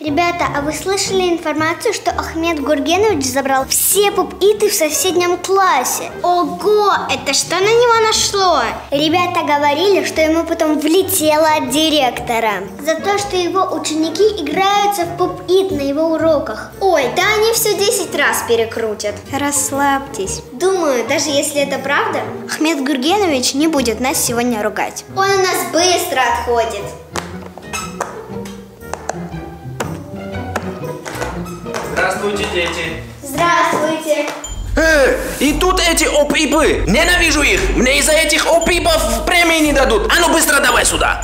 Ребята, а вы слышали информацию, что Ахмед Гургенович забрал все поп-иты в соседнем классе? Ого, это что на него нашло? Ребята говорили, что ему потом влетело от директора за то, что его ученики играются в поп-ит на его уроках. Ой, да они все 10 раз перекрутят. Расслабьтесь. Думаю, даже если это правда, Ахмед Гургенович не будет нас сегодня ругать. Он у нас быстро отходит. Здравствуйте, дети. Здравствуйте. И тут эти опипы. Ненавижу их. Мне из-за этих опипов премии не дадут. А ну быстро давай сюда.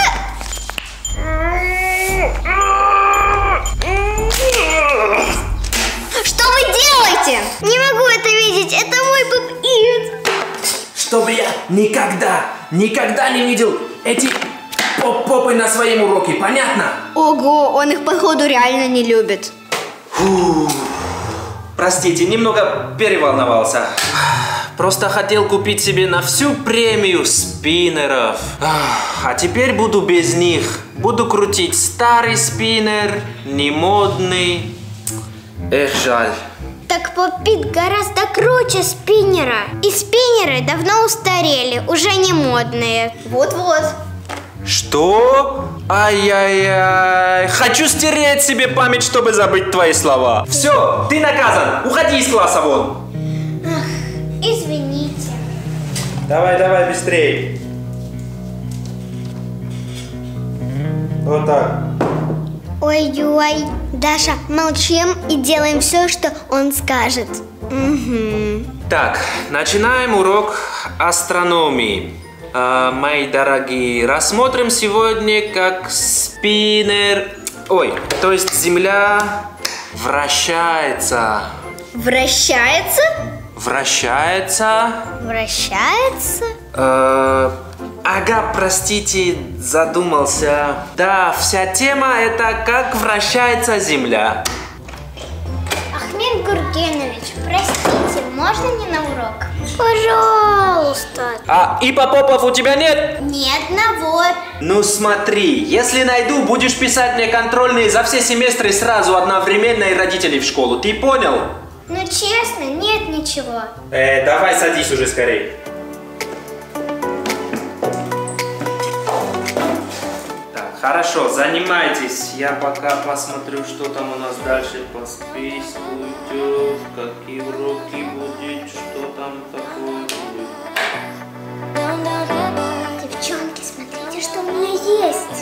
Что вы делаете? Не могу это видеть. Это мой поп-ит. Чтобы я никогда не видел эти поп-попы на своем уроке. Понятно? Ого, он их, походу, реально не любит. Фу. Простите, немного переволновался. Просто хотел купить себе на всю премию спиннеров. А теперь буду без них. Буду крутить старый спиннер, не модный. Эх, жаль. Так поп-ит гораздо круче спиннера. И спиннеры давно устарели, уже не модные. Вот-вот. Что? Ай-яй-яй. Хочу стереть себе память, чтобы забыть твои слова. Все, ты наказан. Уходи из класса вон. Ах, извините. Давай, быстрее. Вот так. Ой-ой. Даша, молчим и делаем все, что он скажет. Угу. Так, начинаем урок астрономии. Мои дорогие, рассмотрим сегодня, как спиннер, то есть Земля вращается. Вращается? Вращается. Вращается? Ага, простите, задумался. Да, вся тема это как вращается Земля. Ахмед Гургенович, простите, можно не на урок? Пожалуйста. А ипопопов у тебя нет? Ни одного. Ну смотри, если найду, будешь писать мне контрольные за все семестры сразу одновременно и родителей в школу. Ты понял? Ну честно, нет ничего. Давай садись уже скорей. Так, хорошо, занимайтесь. Я пока посмотрю, что там у нас дальше по списку идет, какие уроки будет, что там такое будет. Девчонки, смотрите, что у меня есть.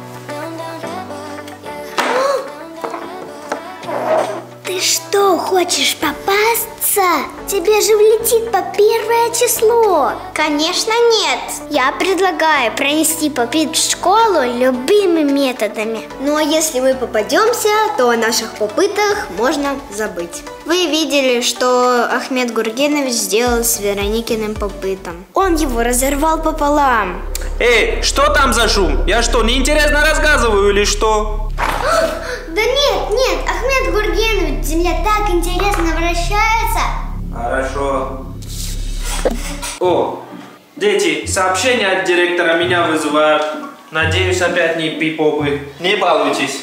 Ты что, хочешь попасться? Тебе же влетит по 1 число. Конечно нет. Я предлагаю пронести поп-ит в школу любыми методами. Ну а если мы попадемся, то о наших попытах можно забыть. Вы видели, что Ахмед Гургенович сделал с Вероникиным поп-итом. Он его разорвал пополам. Эй, что там за шум? Я что, неинтересно рассказываю или что? Да нет, Ахмед Гургенович, Земля так интересно вращается. Хорошо. О, дети, сообщение от директора меня вызывают. Надеюсь, опять не пипопы. Не балуйтесь.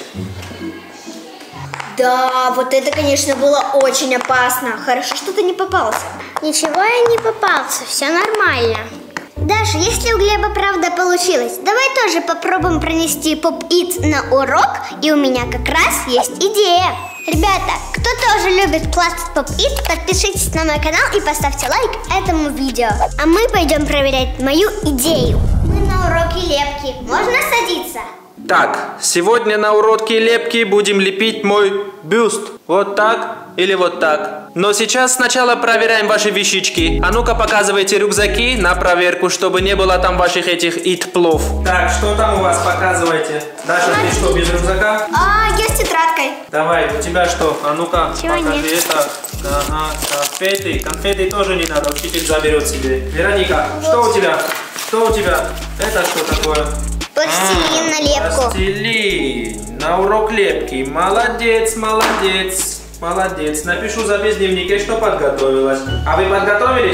Да, вот это, конечно, было очень опасно. Хорошо, что ты не попался. Ничего я не попался, все нормально. Даша, если у Глеба правда получилось, давай тоже попробуем пронести поп-ит на урок, и у меня как раз есть идея. Ребята, кто тоже любит классный поп-ит, подпишитесь на мой канал и поставьте лайк этому видео. А мы пойдем проверять мою идею. Мы на уроке лепки. Можно садиться? Так, сегодня на уроке лепки будем лепить мой бюст. Вот так или вот так. Но сейчас сначала проверяем ваши вещички. А ну-ка показывайте рюкзаки на проверку, чтобы не было там ваших этих ит-плов. Так, что там у вас? Показывайте. Даша, ты что, без рюкзака? Я с тетрадкой. Давай, у тебя что? А ну-ка, покажи нет? это. Ага, конфеты. Конфеты тоже не надо, учитель заберет себе. Вероника, вот. Что у тебя? Что у тебя? Это что такое? Пластилин на лепку. Пластилин на урок лепки. Молодец, молодец. Молодец. Напишу за весь дневник, что подготовилась. А вы подготовились?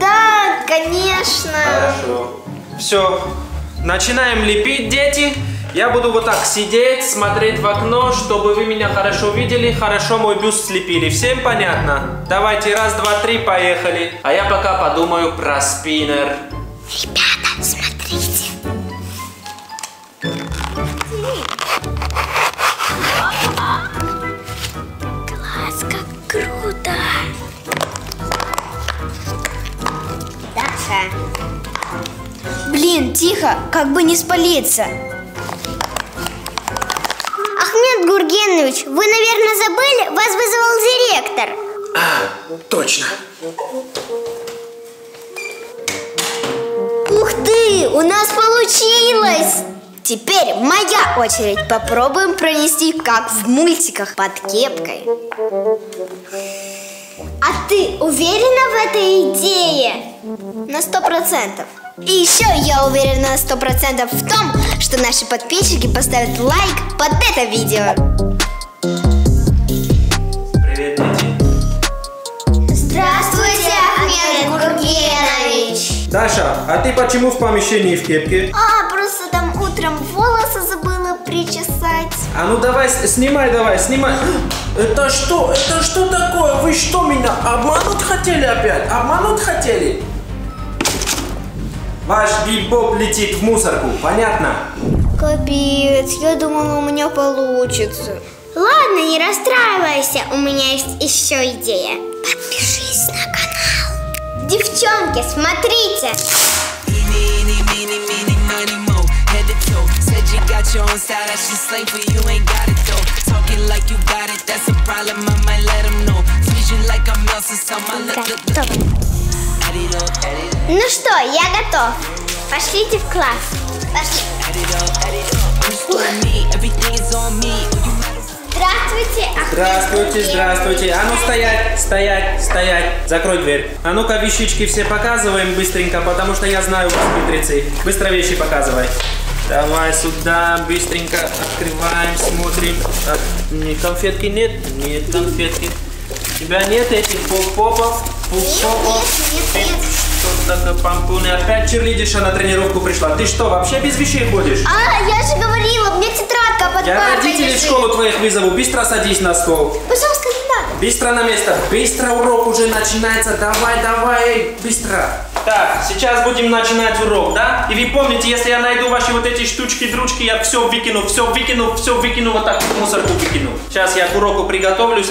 Да, конечно. Хорошо. Все. Начинаем лепить, дети. Я буду вот так сидеть, смотреть в окно, чтобы вы меня хорошо видели, хорошо мой бюст слепили. Всем понятно? Давайте, раз, два, три, поехали. А я пока подумаю про спиннер. Ребята, смотрите. Класс, как круто. Даша. Блин, тихо, как бы не спалиться. Ахмед Гургенович, вы, наверное, забыли? Вас вызывал директор. Точно. Ух ты, у нас получилось! Теперь моя очередь. Попробуем пронести, как в мультиках, под кепкой. А ты уверена в этой идее? На 100%. И еще я уверена на 100% в том, что наши подписчики поставят лайк под это видео. Привет, дети. Здравствуйте, Ахмед Гургенович. Даша, а ты почему в помещении в кепке? Просто там утром волосы забыла причесать. А ну давай, снимай, снимай. Это что? Это что такое? Вы что, меня обмануть хотели опять? Обмануть хотели? Ваш бибоп летит в мусорку, понятно? Капец, я думала, у меня получится. Ладно, не расстраивайся, у меня есть еще идея. Подпишись на канал. Девчонки, смотрите. Ну что, я готов. Пошлите в класс. Пошли. Здравствуйте, Ахмед. Здравствуйте, здравствуйте. А ну стоять, стоять, стоять. Закрой дверь. А ну-ка вещички все показываем быстренько, потому что я знаю вас, хитрецы. Быстро вещи показывай. Давай сюда, быстренько открываем, смотрим. Не, конфетки нет? Нет конфетки. У тебя нет этих поп-попов? Нет. Что такое, помпуны? Опять черлидерша на тренировку пришла. Ты что, вообще без вещей ходишь? Я же говорила, у меня тетрадка под Я партой родителей в лежит. школу твоих вызову. Быстро садись на стол. Пожалуйста, не надо. Быстро на место. Быстро урок уже начинается. Давай, быстро. Так, сейчас будем начинать урок, да? И вы помните, если я найду ваши вот эти штучки-дручки, я все выкину, вот так в мусорку выкину. Сейчас я к уроку приготовлюсь.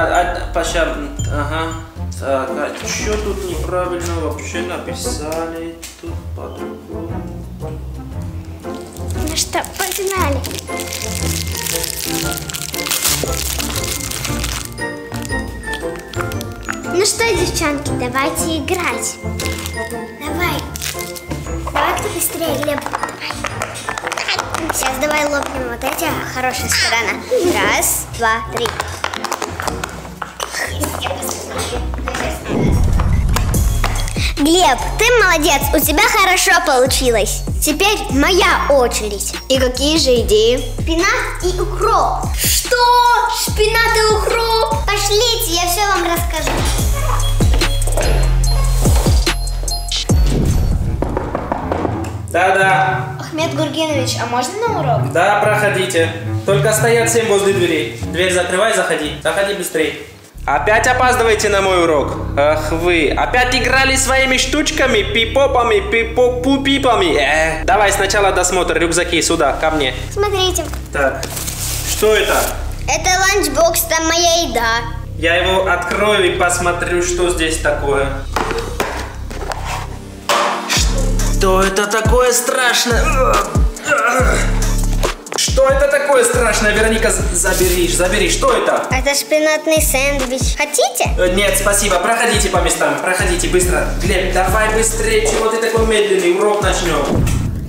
Ага. Так, а что тут неправильно вообще написали? Тут по-другому. Ну что, погнали. Ну что, девчонки, давайте играть. Давай-ка быстрее, Глеб. Сейчас давай лопнем вот эти. Хорошая сторона. Раз, два, три. Глеб, ты молодец, у тебя хорошо получилось. Теперь моя очередь. И какие же идеи? Шпинат и укроп. Что? Шпинат и укроп? Пошлите, я все вам расскажу. Да. Ахмед Гургенович, а можно на урок? Да, проходите. Только стоят всем возле дверей. Дверь закрывай, заходи. Заходи быстрее. Опять опаздываете на мой урок? Ах вы, опять играли своими штучками, пипопами, пипопами. Давай сначала досмотр, рюкзаки сюда, ко мне. Смотрите. Так, что это? Это ланчбокс, там моя еда. Я его открою и посмотрю, что здесь такое. Что это такое страшное? Что это такое страшное? Вероника, забери. Что это? Это шпинатный сэндвич. Хотите? Нет, спасибо. Проходите по местам. Проходите быстро. Глеб, давай быстрее. Чего ты такой медленный? Урок начнем.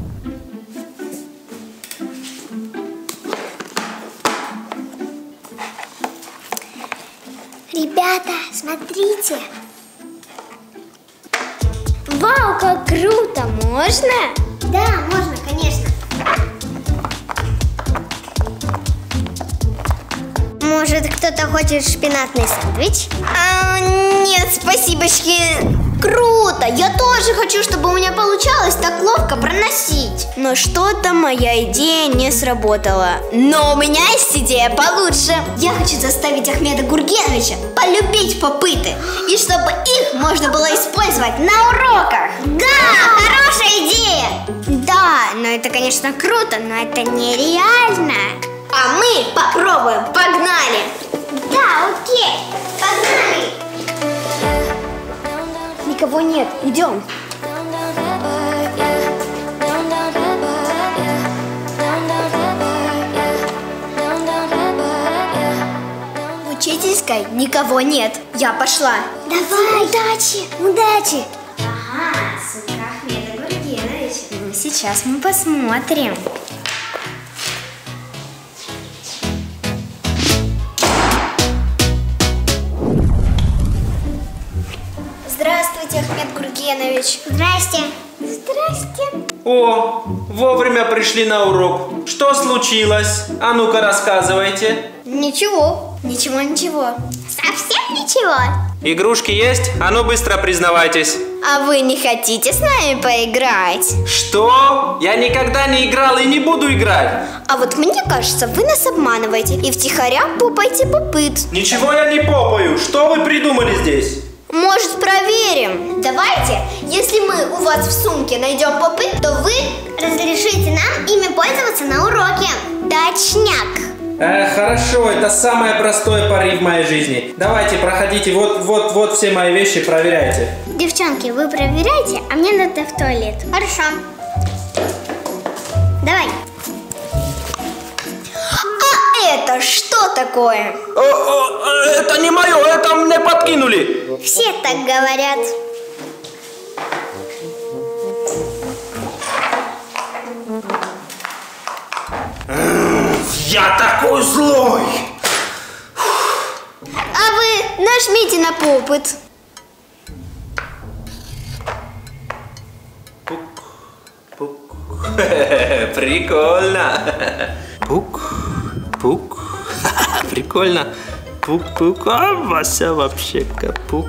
Ребята, смотрите. Вау, как круто! Можно? Да, можно, конечно. Может, кто-то хочет шпинатный сэндвич? Нет, спасибочки. Круто! Я тоже хочу, чтобы у меня получалось так ловко проносить. Но что-то моя идея не сработала. Но у меня есть идея получше. Я хочу заставить Ахмеда Гургеновича полюбить попыты. И чтобы их можно было использовать на уроках. Да, хорошая идея. Да, но это, конечно, круто, но это нереально. А мы попробуем. Погнали! Да, окей, погнали. Никого нет, идем. В учительской никого нет. Я пошла. Давай, удачи, удачи. Ага, сумка Ахмеда Гургеновича. Ну, сейчас мы посмотрим. Здравствуйте, Ахмед Гургенович. Здрасте. Здрасте. О, вовремя пришли на урок. Что случилось? А ну-ка рассказывайте. Ничего. Ничего. Совсем ничего. Игрушки есть? А ну быстро признавайтесь. А вы не хотите с нами поиграть? Что? Я никогда не играл и не буду играть. А вот мне кажется, вы нас обманываете и втихаря попаете попыт. Ничего я не попаю. Что вы придумали здесь? Может, проверим? Давайте, если мы у вас в сумке найдем попыт, то вы Разрешите нам ими пользоваться на уроке. точняк. Хорошо, это самое простое пари в моей жизни. Давайте, проходите, вот все мои вещи, проверяйте. Девчонки, вы проверяйте, а мне надо в туалет. Хорошо. Давай. А это что такое? Это не мое, это мне подкинули. Все так говорят. Я такой злой. А вы нажмите на попыт. Прикольно. Пук. Прикольно. Пук. А Вася вообще капук.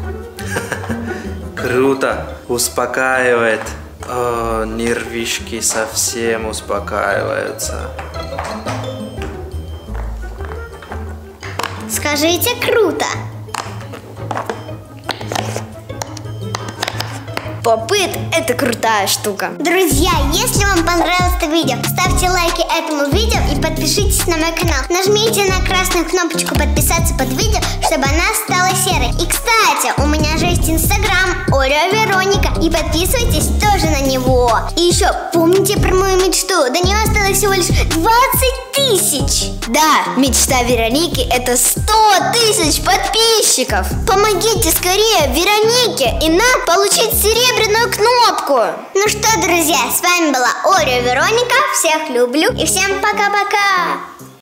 Круто. Успокаивает. О, нервишки совсем успокаиваются. Скажите, круто. Попыт – это крутая штука. Друзья, если вам понравилось это видео, ставьте лайки этому видео и подпишитесь на мой канал. Нажмите на красную кнопочку подписаться под видео, чтобы она стала серой. И, кстати, у меня же есть Инстаграм Орео Вероника. И подписывайтесь тоже на него. И еще помните про мою мечту. До нее осталось всего лишь 20 тысяч. Да, мечта Вероники – это 100 тысяч подписчиков. Помогите скорее Веронике и нам получить серебряную кнопку. Ну что, друзья, с вами была Орео Вероника. Всех люблю и всем пока-пока.